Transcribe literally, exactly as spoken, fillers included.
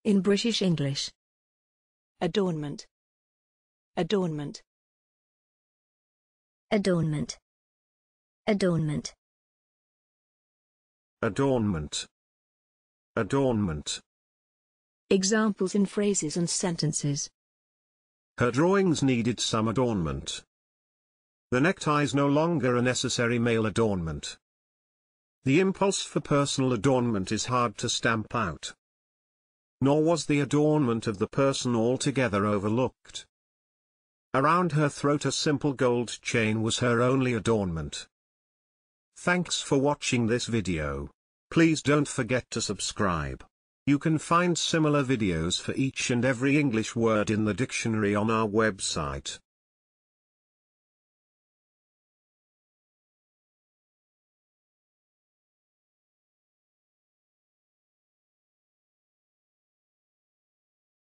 In British English. Adornment. Adornment. Adornment. Adornment. Adornment. Adornment. Examples in phrases and sentences. Her drawings needed some adornment. The necktie is no longer a necessary male adornment. The impulse for personal adornment is hard to stamp out. Nor was the adornment of the person altogether overlooked. Around her throat a simple gold chain was her only adornment. Thanks for watching this video. Please don't forget to subscribe. You can find similar videos for each and every English word in the dictionary on our website.